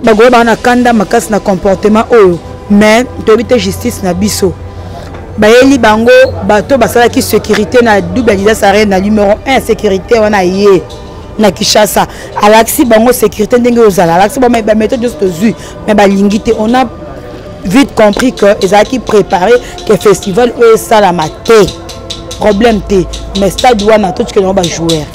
bagoye bana kanda makasi na comportement oyo mais tobite justice na biso bayeli bango bato basalaki sécurité na double Adidas Arena numéro 1 sécurité wana ye na Kinshasa alaxi bango sécurité ndenge ozala alaxi ba méthode juste zu mais balingi te on a vite compris que ezaki préparé que festival eux ça la maté problème te mais stade wana tout que ba joueur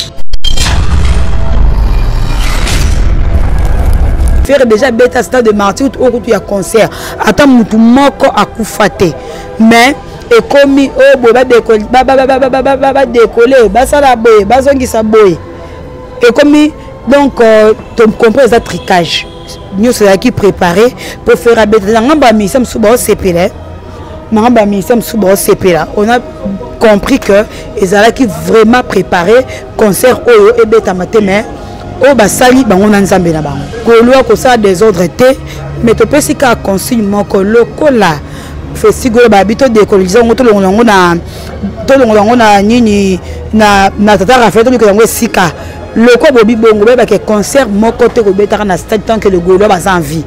faire déjà bêta stade de martyr au route ya concert ata mutu moko akufate mais et comme oh boba décoller ba décoller ba sala boye ba zongisa boye et comme donc tu comprends ça tricage nous c'est qui préparé pour faire bêta ngamba misam suba CPL ngamba misam suba CPL on a compris que ils allaient qui vraiment préparé concert oyo et bêta matin mais oh basali bango na nzambe na bango kolwa ko ça des ordres té mais to pesi ka consigne moko lokola festival ba bito décoloniser ngo to longo na nini na tata rafet to ko ngo sika loko bobi bongo ba ke concert moko te ko betaka na stade tant que le golo ba sans vie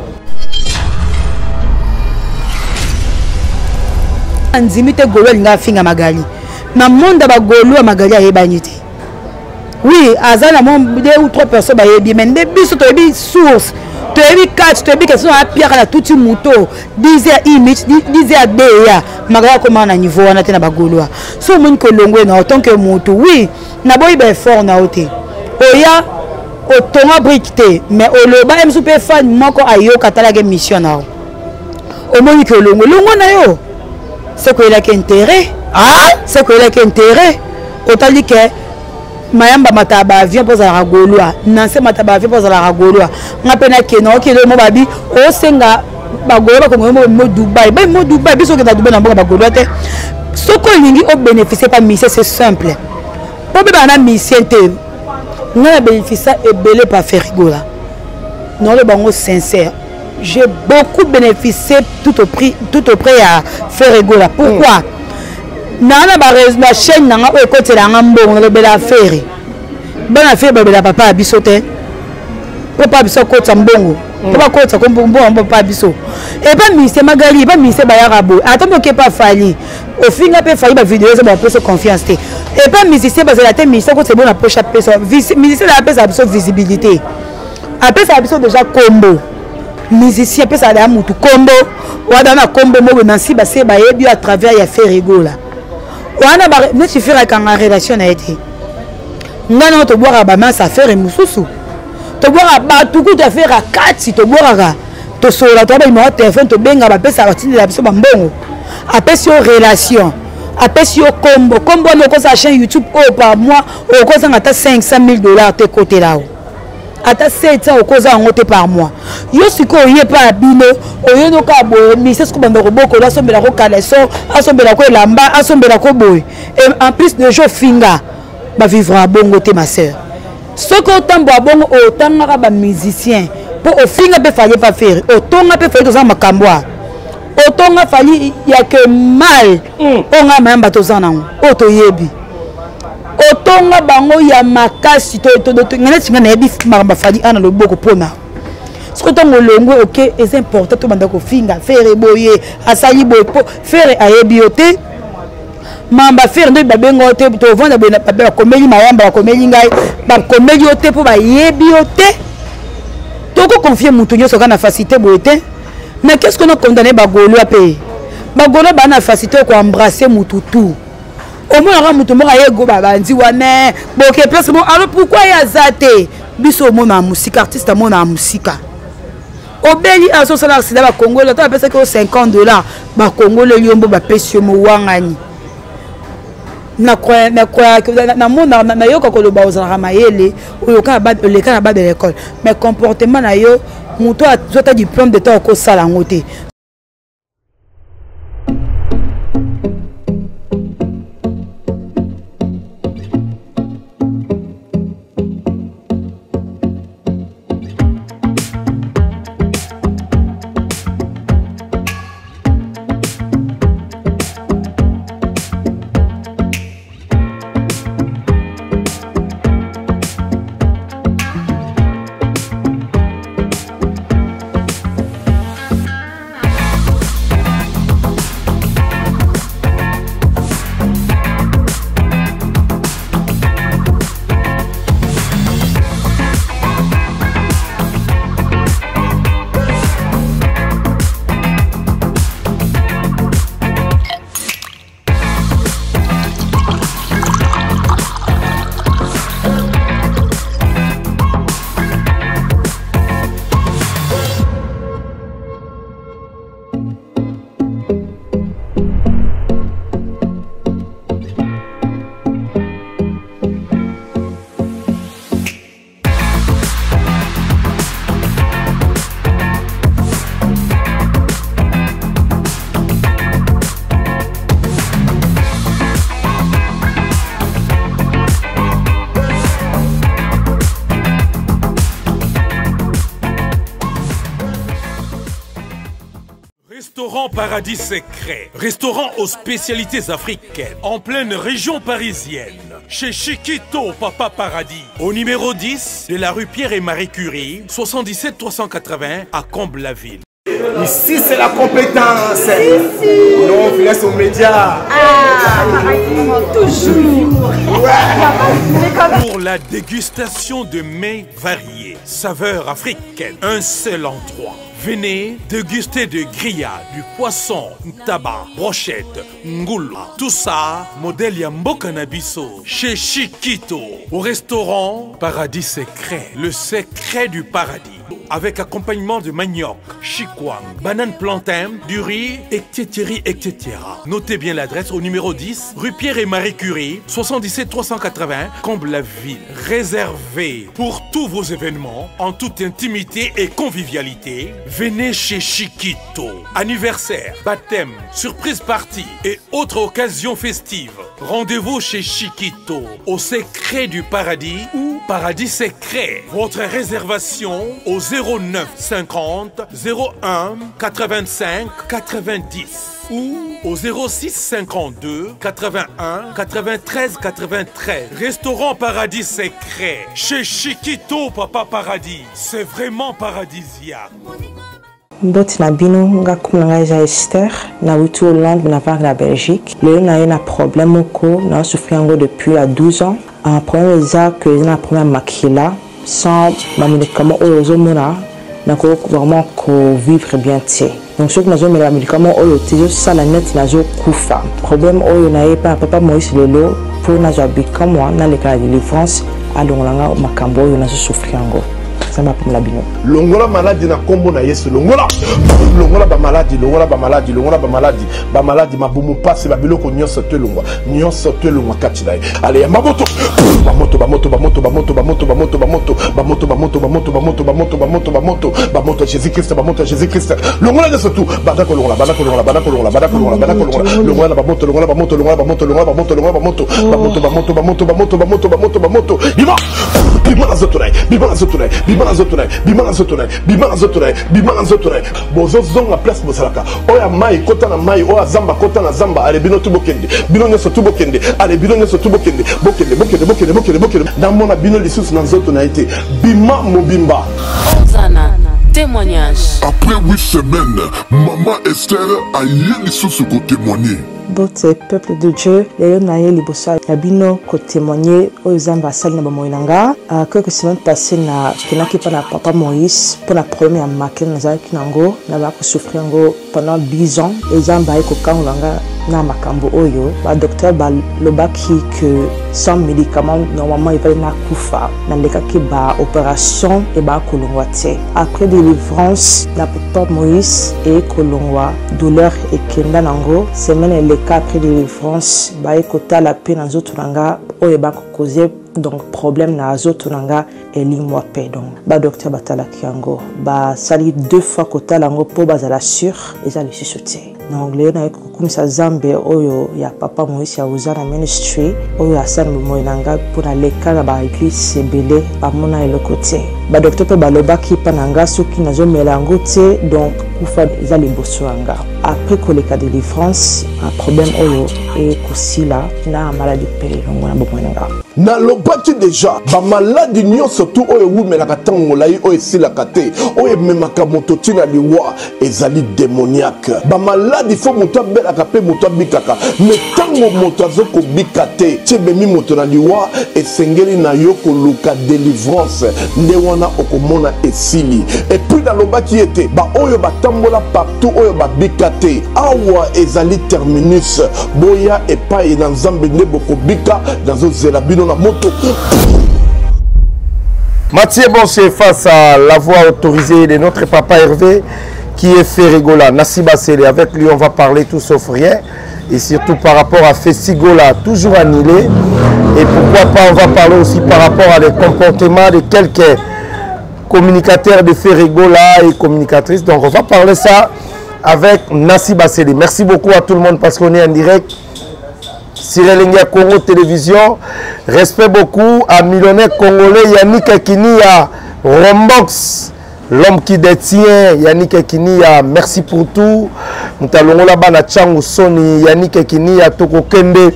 anzimite golo linga finga magali na monde ba golo magali ayebanyite. Oui, azana mon 2 ou 3 personnes ba yebi mais des biso to yebi source to yebi catch to yebi que sont à pierre la tout moto 10h image 10h deya magara comment na niveau wana te na bagolwa so mon ko longwe na autant que moto oui na boy be fort na oté oya otonga briqueté mais oloba em super fan moko ayo katala ke mission na o moni ko longo na yo c'est quoi il a intérêt c'est quoi il a intérêt autant dit que mayamba mataba avion pour la ragolwa nanse mataba avion pour la ragolwa ngapena keno kilo mo babi o senga bagolo ko mo Dubaï mo Dubaï biso ke na Dubaï na mboka bagolo te soko lingi o bénéficier pas mission c'est simple pour be bana mission te na bénéficier et belé pas faire rigola non le bango sincère j'ai beaucoup bénéficié tout au prix à faire rigola pourquoi nana ba chaîne nanga o côté la ngambongo le bela faire bana faire ba bela papa bisote papa biso côté mbongo papa côté ko mbongo papa biso et pas ministre magali pas ministre ba yarabo atombo ke pas fali au finga pe fali ba vidéo ça ba plus confiance te et pas musicien ba la te ministre ko c'est bon na poche personne musicien la pe ça biso visibilité après ça biso déjà combo musicien pe ça da mutu combo wada na combo mo na si ba se ba yebi à travers ya faire rigola wana ba ne suffire à quand relation a été ngana to boire ba mas affaire et mususu to boire ba tuku to faire à 4 si to boire to sola to ba mo téléphone to benga ba pesa ba tindi la biso ba mbongo après sur relation après sur combo no ko sa chaîne YouTube par mois o ko sa ngata $500,000 te côté là ata 700 au cause en côté par mois yo siko yé pas bino oyo no ka bo mi c'est ce que bando boko la sombela ko kaleso asombela ko lamba asombela ko boy et en plus de jo finga ba vivre à bongo te ma sœur ce que autant bongo autant ngaka ba musicien pour au finga be fallait pas faire autant nga pe fallait to za makambo autant nga fallait y a que mal on nga mamba to za nango auto yebi otonga bango ya makasi to ngana tinga na yebi mamba fali ana loboko pona ce que tongo longo OK c'est important to banda ko finga faire boye asali boye po faire ayebi ote mamba faire ndo babengo te to vanda boye na pape komeli mayamba komeli ngai ba komeli ote po ba yebi ote to ko confier mutu nyoso kana facilité boye te mais qu'est-ce qu'on a condamné bagolo a payer bagolo ba na facilité ko embrasser mutu tout au moins on a mutu moko ayego babandi wana boke place bon alors pourquoi ya zate biso mo na musique artiste mo na musique obeli aso sala accident ba Congo là to pesa ko $50 ba Congo le yombo ba pesio mo wangani na kwa na mona na yo ko lo ba ozala mayele oyo ka ba le kana ba de l'école mais comportement na yo mutu a zota diplôme de temps ko sala ngote. Restaurant Paradis Secret. Restaurant aux spécialités africaines. En pleine région parisienne. Chez Chiquito Papa Paradis. Au numéro 10 de la rue Pierre et Marie Curie. 77 380 à Comble-la-Ville. Ici, c'est la compétence. Nous, on laisse aux médias. Toujours. Pour la dégustation de mets variés, saveurs africaines, un seul endroit. Venez déguster de grillades, du poisson, tabac, brochette, ngoula. Tout ça, modèle Yamboka Nabiso, chez Chiquito, au restaurant Paradis Secret, le secret du paradis. Avec accompagnement de manioc, chikwang, banane plantain, du riz, etc. Notez bien l'adresse au numéro 10, rue Pierre et Marie Curie, 77 380, Comble-la-Ville. Réservé pour tous vos événements, en toute intimité et convivialité. Venez chez Chiquito. Anniversaire, baptême, surprise party et autres occasions festives. Rendez-vous chez Chiquito, au secret du paradis ou Paradis Secret. Votre réservation au 09 50 01 85 90 ou au 06 52 81 93 93. Restaurant Paradis Secret chez Chiquito Papa Paradis. C'est vraiment paradisiaque. Boti na bino nga kumanga ja Esther na wutu Hollande na part la Belgique. Le na un problème oko na souffrir ngo depuis à 12 ans. Un problème est que na problème makila sans ma médicament ozo mona na ko vraiment ko vivre bien tié. Donc ceux qui n'ont pas de médicaments oyo tizo ça la net na zo kufa. Problème oyo na pas papa Moïse lelo pour na zo bika moi na le cas de délivrance alongolanga makambo oyo na zo souffrir ngo. Longola maladie na kombo na Yesu longola ba maladie mabumu passe ba biloko nyonso te longwa katila allez bamoto Jésus Christ longola de surtout badako longola bozo zonga place bosalaka oya mai kota na mai oya zamba kota na zamba ale bino tubokende bino nyoso tubokende ale bino nyoso tubokende bokende ndamona bino lisusu na nzoto na été bima mobimba Zana témoignage. Après 8 semaines, maman Esther a eu lisusu ko témoigner. Bote peuple de Dieu, les naye libosa yabino ko témoigner aux ambassades na bamoinanga. Quelques semaines passées na kenaki pa na papa Moïse pour la première marque na zaki nango na ba ko souffrir ngo pendant 10 ans et zamba ko kangolanga na makambo oyo ba docteur ba lobaki que sans médicaments normalement il va na kufa na lekaki ba opération et ba kolongwa te. Après délivrance la papa Moïse et kolongwa douleur et kenda nango semaine le cas après délivrance ba ekota la peine en zotunanga oyo ba ko causer donc problème na azotunanga elimwa pe donc ba docteur batala kiango ba sali 2 fois kota lango po bazala sûr eza le susoté donc le na kumisa zambe oyo ya papa Moïse ya uzana ministry oyo asana moinanga pour na lekala ba église belé ba mona elokote ba docteur pe balobaki pananga soki nazo melango te donc kufa eza liboso anga après koleka de délivrance un problème oyo et kosila na maladie pele longo na bomoinanga na lobaki déjà ba maladie nyo surtout oyo wumelaka tango lai oyo silaka te oyo memaka moto tina liwa ezali démoniaque ba maladie faut moto abelaka pe moto abikaka mais tango moto azoko bikate tebemi moto na liwa esengeli na yo koluka délivrance nde wana okomona esili et puis na lobaki ete ba oyo batambola partout oyo babikate awa ezali terminus boya epai na nzambe nde bokobika dans ozela bino na moto. Mathieu Bonché face à la voix autorisée de notre papa Hervé qui est Ferregola, Nassiba Sele. Avec lui on va parler tout sauf rien et surtout par rapport à Festigola, toujours annulé. Et pourquoi pas on va parler aussi par rapport à des comportements de quelques communicateurs de Ferregola et communicatrices. Donc on va parler ça avec Nassiba Sele. Merci beaucoup à tout le monde parce qu'on est en direct. Sirelingia Congo Télévision, respect beaucoup à millionnaire congolais Yannick Akini à Rombox, l'homme qui détient Yannick Ekinia, merci pour tout. Moutalongola bana changu soni Yannick Ekinia toko kende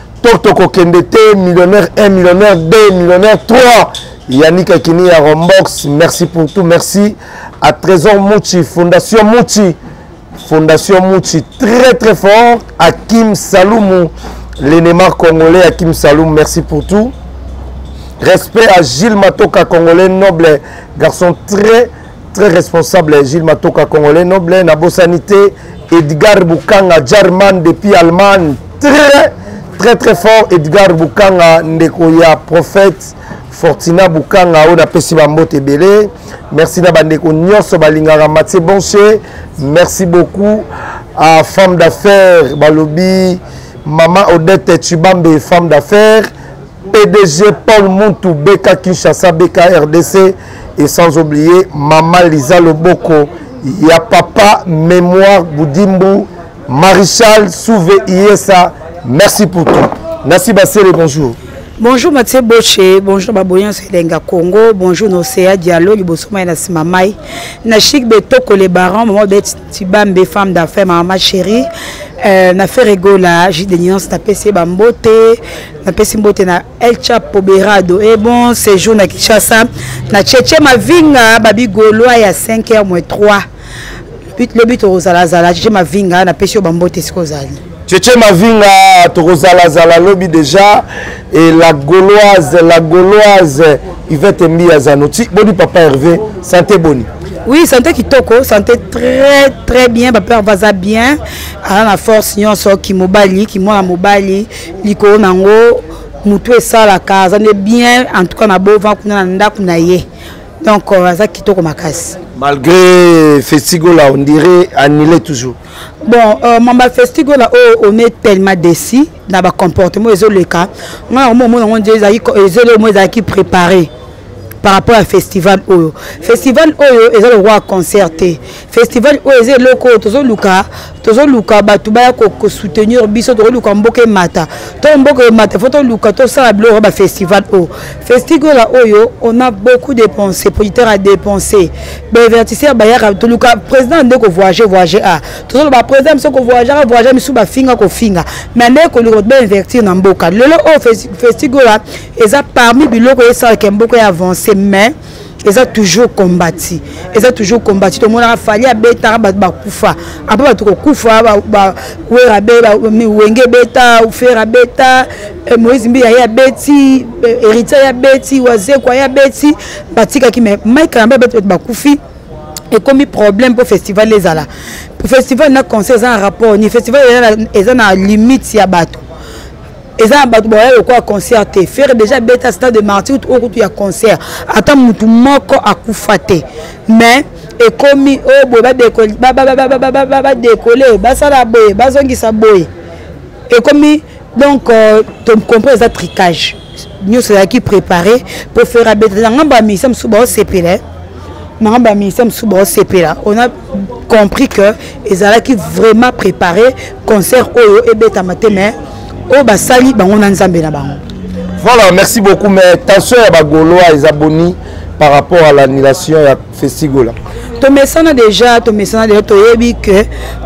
te millionnaire 1 millionnaire 2 millionnaire 3 Yannick Ekinia Rombox, merci pour tout. Merci à Trésor Mouchi, Fondation Mouchi très très fort. Hakim Saloumou, l'élément congolais Hakim Saloum, merci pour tout. Respect à Gilles Matoka congolais noble, garçon très très responsable. Gilles Matoka congolais noble, Nabo Sanité, Edgar Boukanga, German depuis Allemagne, très fort. Edgar Boukanga, Ndekoya, prophète. Fortina Boukanga, on a pesi bambote belé. Merci na bandeko nyonso balingara Mathieu Bonché. Merci beaucoup à femme d'affaires Balobi, Maman Odette Chibambe, femme d'affaires, PDG Paul Muntu, Beka Kinshasa, Beka RDC, et sans oublier Maman Lisa Loboko, ya Papa Mémoire Boudimbu, Maréchal Souvé Iesa. Merci pour tout. Nassi Bassele, bonjour. Bonjour Mathieu Boché, bonjour Baboyan Selenga Congo, bonjour Nosea Diallo, Libosoma et Nasimamai, Nachik Betoko les barons, maman Bet Tibambe, femme d'affaires, maman chérie, na fait rigola, j'ai des nuances, na PC Bambote, na PC Mbote na El Chapo Berado, et bon séjour na Kinshasa, na Tchétché Mavinga, Babi Gaulois, il y a 5h moins 3. Le but au Zalazala, Tchétché Mavinga, na PC Bambote Skozali. Tchétché Mavinga, Torozala Zala lobby déjà, et la Gauloise, Yvette Mbia Zanoti. Boni papa Hervé, santé boni. Oui, santé Kitoko, santé très bien, papa va bien. À la force, nous sommes qui mobali, qui moi mobali, liko nango, mutu et ça la case, on est bien, en tout cas na bo va kuna nda kuna ye. Donc ça Kitoko makas. Malgré Festigola, on dirait annulé toujours. Bon, Mamba Festigola, on est tellement déçus dans le comportement des autres cas. Moi, on dit qu'ils sont préparés par rapport au festival Oyo. Festival Oyo est le roi concerté. Festival Oyo est le loco, Tozo Luka, Batubaya ko soutenir biso to Luka Mboke Mata. To Mboke Mata, faut to Luka to ça le festival Oyo. Festival Oyo, on a beaucoup dépensé, producteurs à dépenser. Divertisseur Bayara to Luka président de ko voyager à. Tozo ba président so ko voyager misu ba finga ko finga. Mais ndé ko Luka ba investir na Mboka. Le festival est parmi biloko et ça que Mboka avancé. Mais ils ont toujours combattu. Ils ont toujours combattu. Tout le monde a fallu bêta bakufa. Après tout kufa wera beba wenge beta ou faire beta Moïse Mbi ya beti héritier ya beti waze kwa ya beti batika ki mais Mike Amba beta bakufi et comme problème pour festival les ala. Pour festival na concert un rapport ni festival ils ont limite ya bato. Et ça, quoi concerté. Faire déjà bêta stade de martyr ou il y a concert. Attends, mutu moko à koufate. Mais et comme ba décoller, ba ça la boye, ba zongi sa boye. Et comme donc tu comprends ça tricage. Nous c'est qui préparé pour faire bêta. Ngamba mi sam suba CP là. On a compris que ils allaient qui vraiment préparé concert Oyo et bêta matin. Voilà, merci beaucoup. Mais attention à Bagoloa et les abonnés par rapport à l'annulation de Festigola. Tu me sens déjà, tu es que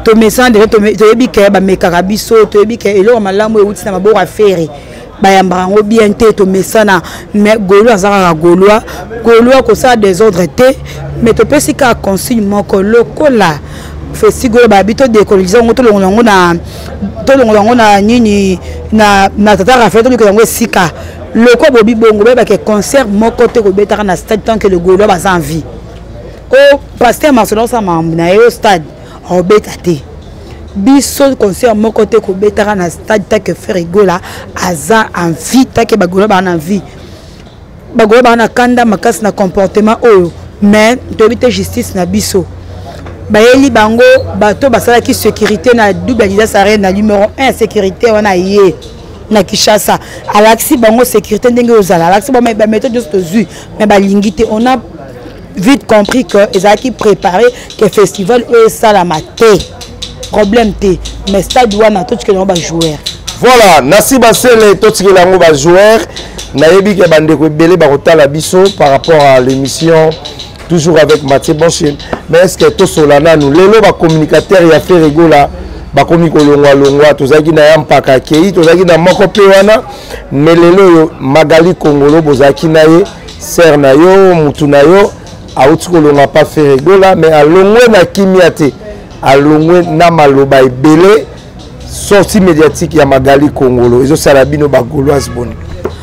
Mekarabiso, tu es que Elo Malamu et Outina Mabora Ferry. Bayambarango bien té, tu me sens mais Goloa Zara Goloa, que ça désordre té, mais tu peux si qu'à consigne mon colocola. Festival babito décolonisation to longo na nini na tata rafet to longo sika loko bobi bongo ba ke concert moko te ko betaka na stade tant que le Gaulois ba sans vie o pasteur Marcelo sa na au stade o betate biso concert moko te ko betaka na stade tant que faire Gola aza en vie tant que ba Gaulois ba en vie ba Gaulois ba na kanda makas na comportement oyo mais to bité justice na biso Bayeli bango bato basala ki sécurité na double Adidas Arena numéro 1 sécurité wana yé na Kinshasa alaxi bango sécurité ndenge ozala alaxi ba méthode de zu mais ba lingité on a vite compris que ezaki préparé que festival e sala maté problème té mais stade wana tout que ba joueur voilà Nassi Bassele tout que lango ba joueur na yebi ke bande ko belé ba kotala biso par rapport à l'émission toujours avec Mathieu Bonchine. Mais est-ce que tout cela nous les lots communicateurs y a fait rigola ba komi ko longwa tozaki na yampaka kei tozaki na moko pe wana mais lelo Magali Kongolo bozaki na ye ser na yo mutu na yo auti ko longa pas fait rigola mais alongwe na kimiate alongwe na maloba ebele sortie médiatique ya Magali Kongolo ezo salabino ba gauloise boni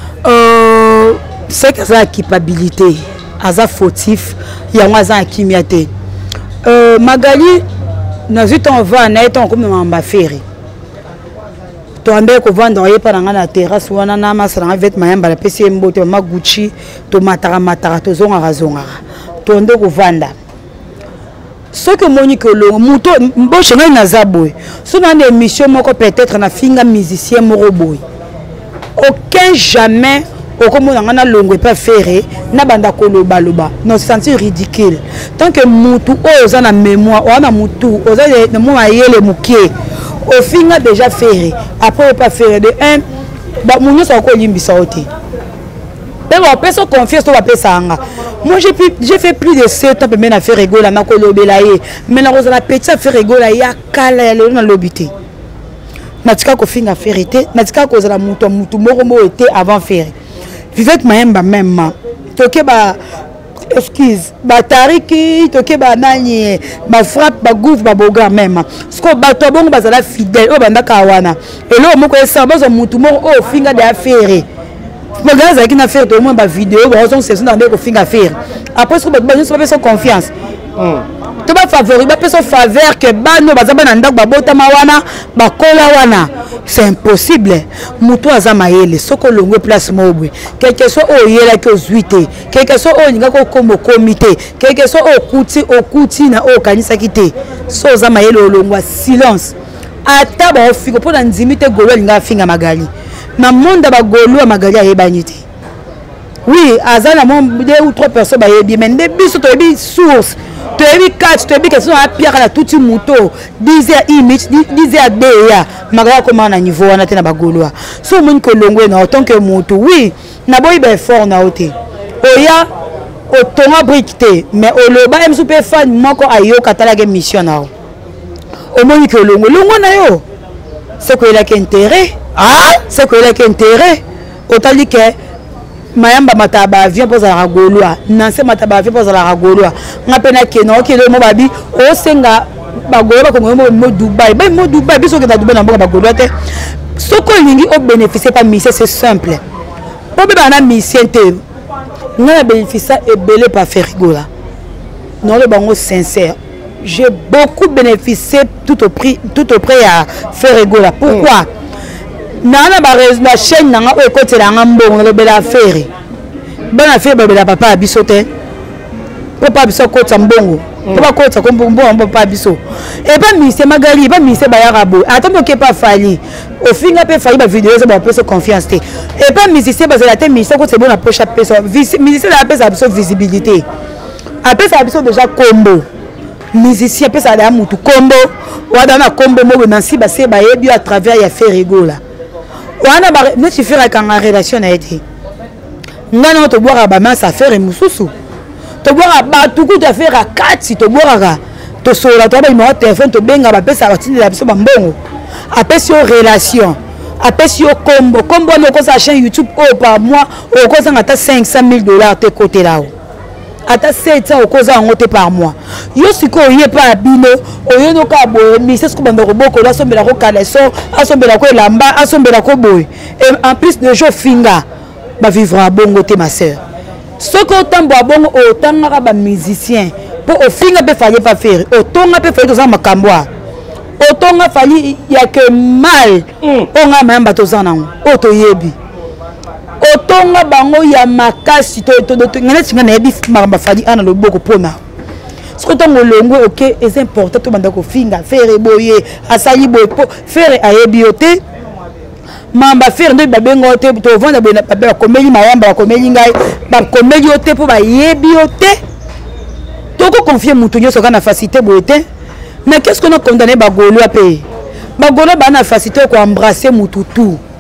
c'est que ça culpabilité aza fautif yango aza kimiate Magali nazi ton va na eton comme mamba ferry to ambe ko vendre ye pa na na terrasse wana na masala avec mayamba la pesi mbote ma Gucci to matara to zonga to ndo ko vanda ce que Monique lo muto mboche na zaboy so na émission moko peut-être na finga musicien moko boy aucun jamais okomona ngana longo pas ferré na banda koloba loba non se sentir ridicule tant que mutu oza na mémoire ona mutu oza na mo ayele mukie au finga déjà ferré après pas ferré de un ba munyo sa ko limbisa oti mais bon personne confiance to ba pesanga moi j'ai fait plus de 7 ans mais na faire rigola na kolobela ye mais na roza la petite faire rigola ya kala ya le na lobité natika ko finga ferrité natika ko za la mutu moko mo était avant ferré Vivek Mayemba même toke ba excuse ba tariki toke ba nani ba frappe ba gouv ba boga même sko ba to bongo ba zala fidèle o banda kawana elo moko esa bazo mutu mo o finga de affaire magaza qui na faire to mo ba vidéo ba on se sent dans ko finga faire après sko ba so confiance to ba favori ba peso faveur que bano bazaba na ndako ba bota mawana ba kola wana c'est impossible mutu azamayele soko longwe place mobwe quelque soit o yela que ozuite quelque soit o ninga ko kombo comité quelque soit o kuti na o kanisa kité so zamayele olongwa silence ata ba ofiko pona nzimite golo linga finga Magali na monde ba golo Magali ayebanyite oui azana mon 2 ou 3 personnes ba yebi mais des biso to yebi source to yebi catch to yebi question a pierre na tout muto disait image disait beya Magali comment na niveau wana tena ba golo so mon ko longwe na autant que muto oui na boy be fort na oté oya o tonga bricté mais o loba em super fan moko ayo katala ke mission na o moni ko longo na yo c'est quoi il a qu'intérêt c'est quoi il a qu'intérêt autant dit que mayamba mataba avion pour la goloa nanse mataba avion pour la goloa ngapena keno ke le mo babi o senga bagolo ba ko mo Dubaï biso ke da Dubaï na mboka bagolo te soko lingi o bénéficier pas mission c'est simple po be bana mission te na bénéficier et belé pas faire rigola non le bango sincère j'ai beaucoup bénéficié tout au prix à faire rigola pourquoi nana ba la chaîne nanga o côté la ngambongo le bela faire bana faire bela papa bisote papa biso côté mbongo papa côté ko mbongo papa biso et pas ministre Magali pas ministre bayarabo attends que pas fali au final peut fali ba vidéo ça ba peut se confiance et pas ministre ba la tête ministre côté bon approche personne ministre la peut sa visibilité après ça biso déjà combo musicien peut ça da mutu combo wada na combo mo na si ba se ba yebi à travers ya faire rigola wana ba ne tu faire quand relation na été ngana to boire ba masa faire mususu to boire ba tuku to faire 4 si to boire to sola to ba numéro téléphone to benga ba pesa ba tindi la biso ba mbongo après sur relation après sur combo no ko sa chaîne YouTube par mois o ko sa ngata $500,000 te côté là ata 700 au cause en par mois yo siko yé pas bino oyo no ka boye mi c'est ce que bando boko la sombela ko kaleso asombela ko lamba asombela ko boye et en plus de jour finga ba vivre à bongo te ma sœur ce que autant ba bongo autant nga ba musicien pour au finga be fallait pas faire autant nga be fallait to makambo autant nga fallait ya que mal on nga mamba to zana auto yebi otonga bango ya makasi to ngana tinga na yebi maramba fadi ana loboko pona ce que tongo longo OK est important to banda ko finga faire boye asali boye po faire ayebiote mamba faire nde babengo te to vanda ba komeli mayamba ba komeli ngai ba komeli ote po ba yebiote to ko confier mutu nyoso kana facilité boye te mais qu'est-ce qu'on a condamné ba golo ape ba golo ba na facilité ko embrasser mutu tout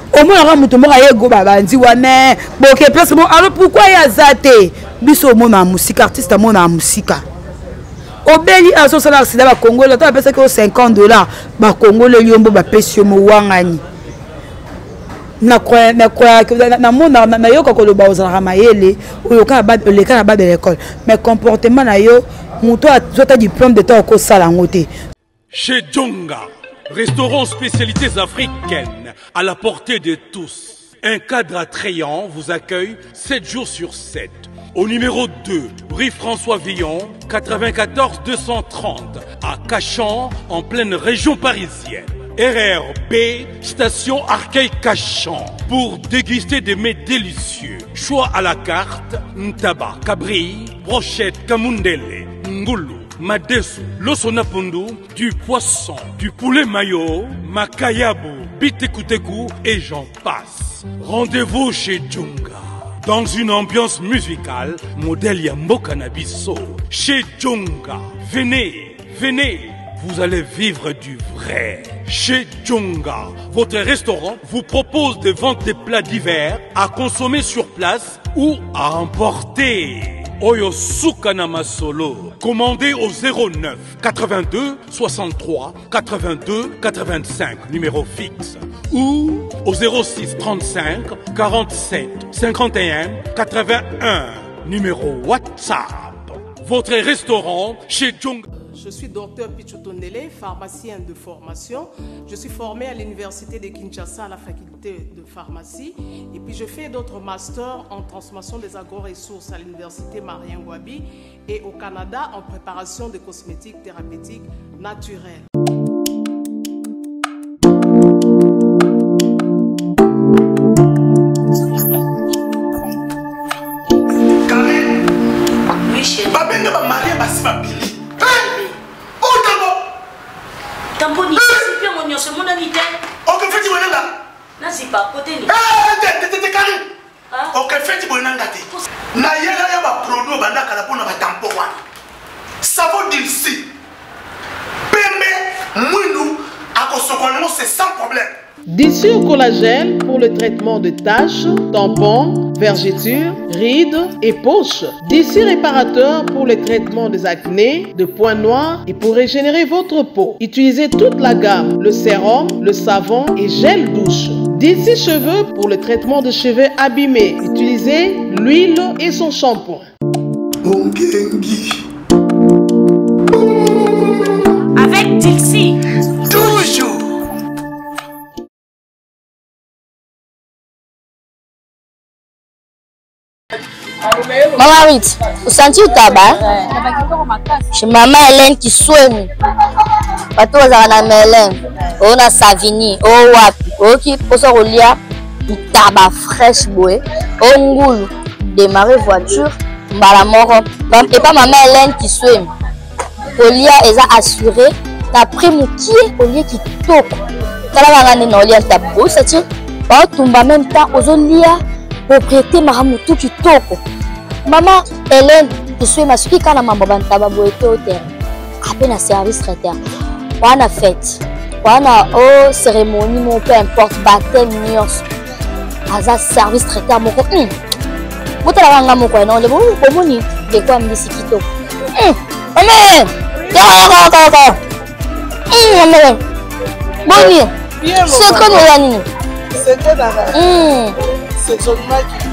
Au moins on muto mo aye go babandi wana boke place bon alors pourquoi ya zate biso mo na musique artiste mo na musique obeli aso sala accident ba Congo là toi pesa que $50 ba Congo le yombo ba pesio mo wangani na mona na yo ko lo ba ozala mayele oyo ka ba le ka ba de l'école mais comportement na yo muto azota diplôme de temps ko sala ngote. Chez Djonga, restaurant spécialités africaines à la portée de tous. Un cadre attrayant vous accueille 7 jours sur 7. Au numéro 2, rue François Villon, 94 230, à Cachan, en pleine région parisienne. RRB, station Arcueil-Cachan, pour déguster des mets délicieux. Choix à la carte, ntaba, cabri, brochette, kamundele, ngoulou, madesu, losonapundu, du poisson, du poulet mayo, makayabu, bitekuteku et j'en passe. Rendez-vous chez Djonga. Dans une ambiance musicale, modèle Yambo Cannabiso. Chez Djonga. Venez, venez, vous allez vivre du vrai. Chez Djonga, votre restaurant vous propose de vendre des plats divers à consommer sur place ou à emporter. Oyo Sukana Masolo. Commandez au 09 82 63 82 85, numéro fixe. Ou au 06 35 47 51 81, numéro WhatsApp. Votre restaurant chez Djonga. Je suis docteur Pichotondele, pharmacien de formation. Je suis formé à l'université de Kinshasa à la faculté de pharmacie. Et puis je fais d'autres masters en transformation des agro-ressources à l'université Marien Ngouabi et au Canada en préparation de cosmétiques thérapeutiques naturelles. Oui, chérie. Tamponi, c'est bien mon c'est mon amité. Ok, fais-tu bonanga? Non, c'est pas côté ni. T'es carré. Ok, fais-tu bonanga? Na yela ya ba produit bandaka la pona ba tampon wana. Savon d'ici. Pembe, mwindu, akosokono c'est sans problème. D'ici au collagène pour le traitement de taches, tampons, vergetures, rides et poches. D'ici réparateur pour le traitement des acnés, de points noirs et pour régénérer votre peau. Utilisez toute la gamme, le sérum, le savon et gel douche. D'ici cheveux pour le traitement de cheveux abîmés. Utilisez l'huile et son shampoing. Avec Dixie. Toujours. Maman Rit, vous sentez le tabac? Chez maman Hélène qui soigne. Bato bazana na Hélène. On a Savini, on wapi. On qui pose au lia tabac fraîche boé. On ngoulou démarrer voiture. Mbala moro. Et pas maman Hélène qui soigne. Au lia eza assuré. T'as pris mon pied au lieu qui toque. Kala bangane na lia tabou, ça tient. Ba tumba même temps aux lia. Propriété Maramutu qui toque. Maman Hélène, je suis ma suki quand maman bantaba boete au terre. À peine à service traiteur. On a fête. On a cérémonie, mon peu importe, baptême, nios. Aza service traiteur, mon copain. Vous t'avez un gamin quoi, non? Le bon, comment ni? De quoi me dit qui toque? Amen. Amen. Boni. C'est comme Yanni. C'est que la c'est son mal qui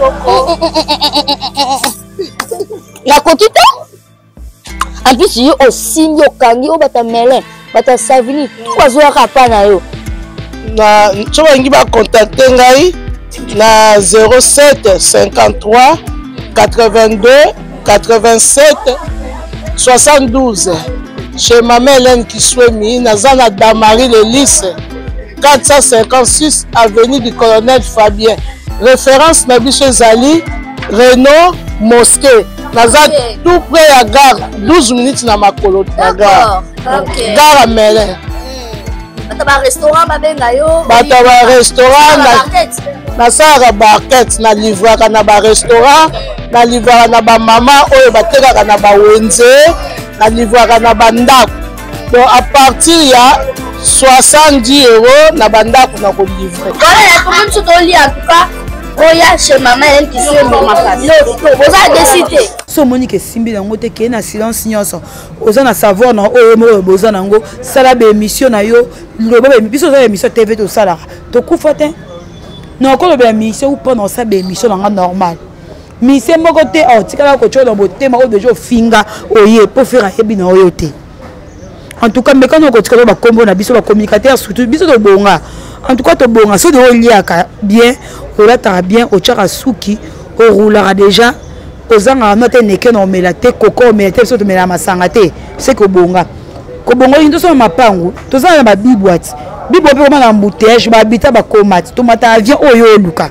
la coquille en plus il y a aussi yo kangi o bata melin bata savini quoi zo rapa na yo na choba ngi ba contacter ngai na 07 53 82 87 72 chez maman Hélène qui souemi na zana Damari le lycée 456 avenue du colonel Fabien. Référence Nabiche Zali, Renault, Mosquée. Nazad tout près à gare, 12 minutes na Makolo. Gare à Melin. Bataba restaurant, Bataba restaurant, na Sara Barquette, na livraka na ba restaurant, na livraka na ba maman, oyo bateka na ba wenze, na livraka na ba ndako. Donc à partir ya 70 € na bandako na kolivre. Voilà, pour même si tu lis en tout cas, oya chez maman elle qui suit mon maman. Non, vous avez décidé. So Monique Simbi nango te ke na silence nyonso. Oza na savoir na oyo mo boza nango sala be émission na yo, loba be biso za émission TV to sala. To kufa te. Non ko loba émission ou pas na sa be émission na normal. Mission moko te o tikala ko chola botema o dejo finga oye pour faire yebi na oyo te. En tout cas, mais quand on continue à combo na biso ba communicateur surtout biso to bonga. En tout cas to bonga so de oliaka bien, olata bien, o chaka suki, o roulera déjà. Ozanga note neke no melate koko melate so to mela masanga te. C'est que bonga. Ko bongo ndo so mapangu, to za ba bibwati. Bibo pe ko na embouteillage ba bita ba komati, to mata avion oyo luka.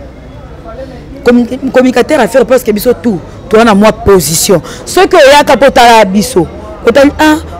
Communicateur à faire parce que biso tout, to na moi position. Ce que oyaka potala biso. Otali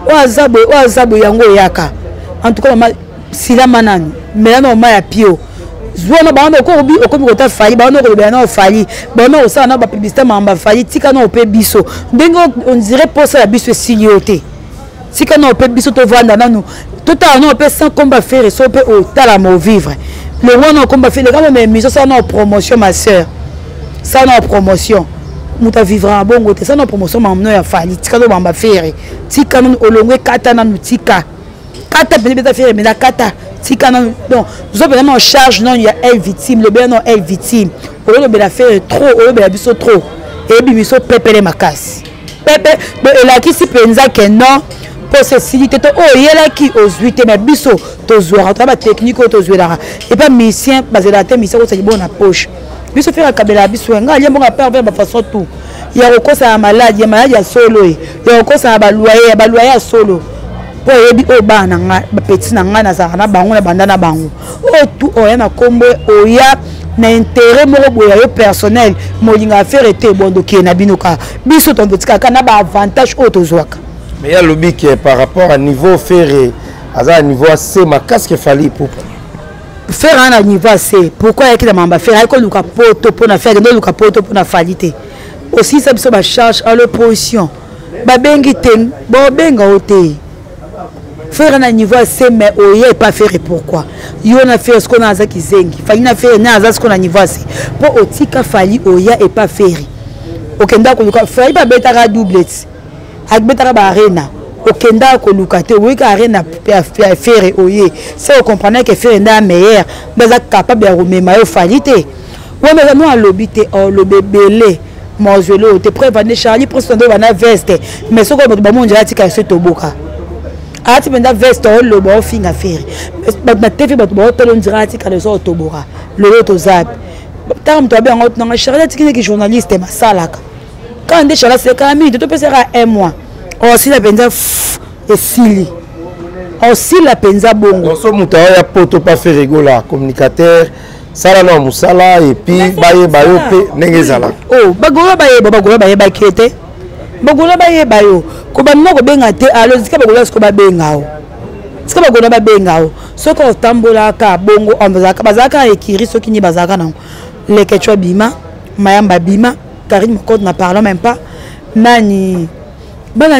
azabo yango yaka. En tout cas sila manani mais non ma ya pio zwana bando ko obi okomi kota fali bando ko be na fali bando osa na ba publicité mamba fali tika na ope biso ndenge on dirait posa la biso silioté tika na ope biso to vanda nanu tota na ope sans combat faire so pe o tala mo vivre le wana combat faire quand même mission ça na promotion ma sœur ça na promotion muta vivra bongo te ça na promotion mamno ya fali tika no mamba faire tika no olongwe kata na nutika kata beta faire mais la kata tika non donc nous avons vraiment en charge non il y a elle victime le bien non elle victime pour le bien faire trop au bien biso trop et biso pepe les makasi pepe et là qui si penza que non pour cécilité to oh yela qui osuite mais biso to zoira travail technique to zoira et pas mission basé la mission ko c'est bon na poche biso faire kabela biso nga yembo nga père vers ba façon tout il y a rekosa maladie ya solo il y a rekosa ba loyer solo pour yebi o bana nga petit na nga na za na bango na banda na bango o tout o ya na kombo o ya na intérêt moko boya yo personnel molinga faire été bon donc na binoka biso ton petit kaka na ba avantage o to zwaka mais ya lobi qui par rapport à niveau ferré à niveau assez ma casque fallait pour faire un niveau assez pourquoi ya ki na mamba faire ko luka poto pour na faire no luka poto pour na falité aussi ça biso ba charge à l'opposition ba bengi ten bo benga oté faire un niveau assez mais oye pas faire pourquoi yo na faire ce qu'on a za kizengi fali na faire na za ce qu'on a niveau assez pour otika fali oya et pas faire okenda ko luka fali ba betara doublette ak betara ba arena okenda ko luka te oui ka arena faire oye c'est on comprenait que faire na meilleur mais za capable de remema yo fali te ouais mais nous à lobité oh le bébélé mozelo te prévenir Charlie presque ndo bana veste mais ce ko ba monja tika se toboka ati benda veste o lo bo finga faire ba TV ba to tolo ndira ati kale so tobora le to zap tam to ba ngot na Charlie ati ki journaliste masalaka quand de Charlie c'est quand même to pesera un mois o si la benda et sili o si la penza bongo so muta ya poto pas faire rigola communicateur sala no musala et puis baye pe nengezala oh bagola baye ba kete bagola baye bayo ko ba moko benga te alo zika bagola sko ba benga o zika bagola ba benga o soko tambola ka bongo ambazaka bazaka ekiri soki ni bazaka nango leke chwa bima mayamba bima Karine Mokot na parle même pas nani bana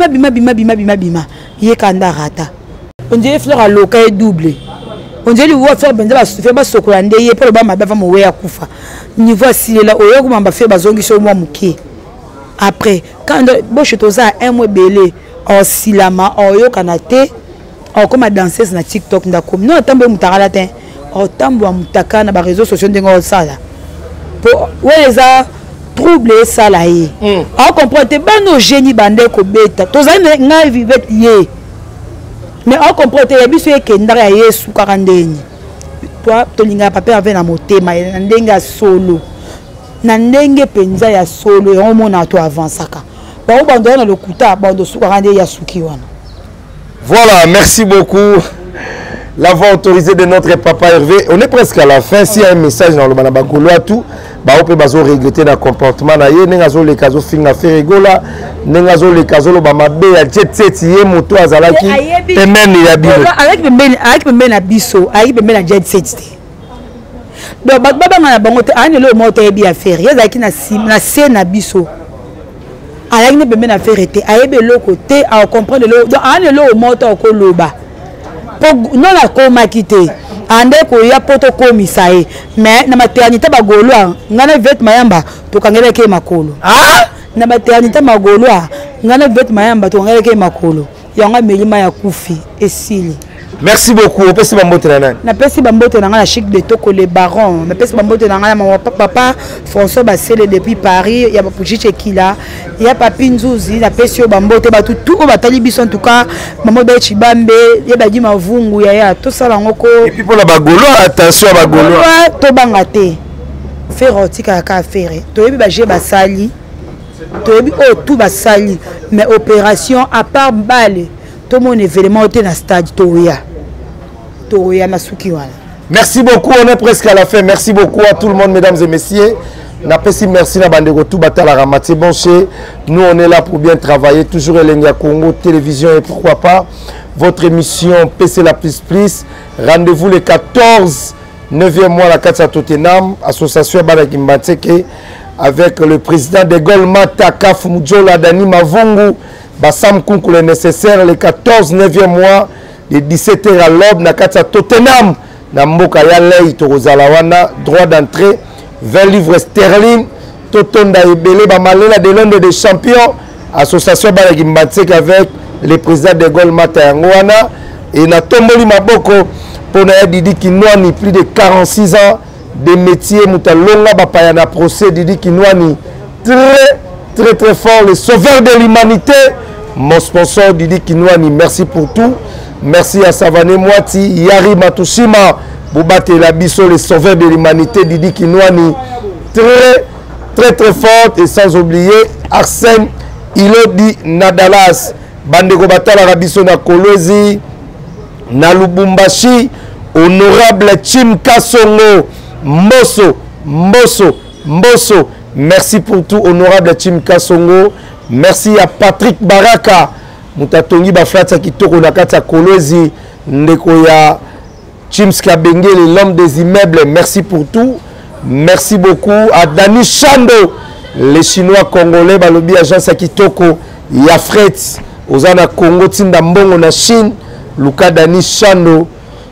bima ye kanda rata on dirait fleur à local doublé on dirait lui faire benza ba faire ba sokola ndeye pour ba maba mo we akufa niveau silela oyo ko mamba faire bazongi so mo muke. Après, quand je suis un mois belé, en silama, en yo kanate, en comme danseuse na TikTok, non, tant que mutaralatin, en tant que mutaka na réseaux sociaux de sala. Pour ouais ça troubler ça là y. On comprend te ba no génie bande ko beta. To za na vivre yé. Mais on comprend te biso e kendara Yesu karandeni. Toi to linga papa avec na motema ndenga solo. Na ndenge penza ya solo ya omona to avansaka ba obando na lokuta bando suka rande ya suki wana. Voilà, merci beaucoup. La voix autorisée de notre papa Hervé. On est presque à la fin. S'il y a un message dans le Manabagolo à tout, bah on peut bazo regretter le comportement na ye nengazo le kazo finga ferigola nengazo le kazo lo bamabe ya jet set ye moto azalaki pemeni ya bilo avec pemeni na biso avec pemeni na jet set. Donc baba na bango te ani le moto e bien faire yazaki na scène na biso ala ne pemeni na faire te ayebe le côté à comprendre le donc ani le moto ko loba non la komakite ande ko ya poto ko misae mais na maternité bagolwa ngana vet mayamba to kangeleke makolo na maternité magolwa ngana vet mayamba to kangeleke makolo yanga melima ya kufi esili. Merci beaucoup. On peut se bambote na. Na pesi bambote na la chic de Toko le baron. Na pesi bambote na mon papa François Bassele depuis Paris, il y a Pujiche Kila, il y a Papi Nzuzi, na pesi bambote ba tout batali biso en tout cas, maman de Chibambe, il y a Badi Mavungu ya tout ça ngoko. Et puis pour la bagolo, attention à bagolo. To bangate. Faire otika ka faire. To yebi ba je basali. To yebi o tout basali, mais opération à part balle. Tout mon événement était dans le stade Toria. Merci beaucoup, on est presque à la fin. Merci beaucoup à tout le monde, mesdames et messieurs. Merci à Bandego tout Batala Ramati Bonché. Nous, on est là pour bien travailler. Toujours Elenga Congo, télévision et pourquoi pas votre émission PC La Plus Plus. Rendez-vous le 14, 9e mois, la Katsa Tottenham, association Balakimbanteke, avec le président de Golmata, Kaf Mudjola, Dani Mavungu, Bassam Kunku, le nécessaire, le 14, 9e mois. De 17h à l'aube, na katsa Tottenham, na mboka ya lei Torozalawana, droit d'entrée, 20 livres sterling, Totonda Ebele, Bamalela de l'Inde des champions, association Balagimbatsek avec le président de Golmata Yangwana, et na Tomboli Maboko, pour na Didi Kinwani, plus de 46 ans de métier, Moutalonga, Bapayana procès, Didi Kinwani, très fort, le sauveur de l'humanité, mon sponsor Didi Kinwani, merci pour tout. Merci à Savane Mwati, Yari Matushima, Boubate Labiso, le sauveur de l'humanité, Didi Kinwani, très forte, et sans oublier Arsène Ilodi Nadalas, Bandego Batala Rabiso na Kolwezi, na Lubumbashi, honorable Chim Kasongo, Mboso, merci pour tout, honorable Chim Kasongo, merci à Patrick Baraka, Mutatongi Baflatsa Kitoko Nakata Kolwezi, Ndeko ya Chimska Bengele, l'homme des immeubles, merci pour tout. Merci beaucoup à Dani Chando, les Chinois Congolais, Balobi Agence Kitoko, Yafret, Ozana Congo, Tindambongo na Chine, Luka Dani Chando,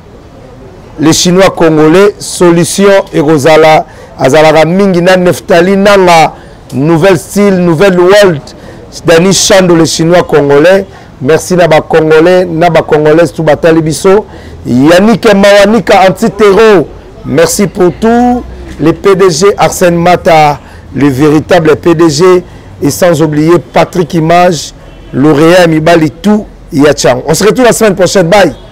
les Chinois Congolais, Solution et Rosala, Azalara Mingina Neftali Nanga, Nouvelle Style, Nouvelle World, Dani Chando, les Chinois Congolais. Merci Naba Congolais, Naba Congolais, tout Batali Bisso, Yannick Mawanika Antiterro, merci pour tout. Les PDG Arsène Mata, le véritable PDG, et sans oublier Patrick Image, lauréat Mibali tout, Yachang. On se retrouve la semaine prochaine. Bye.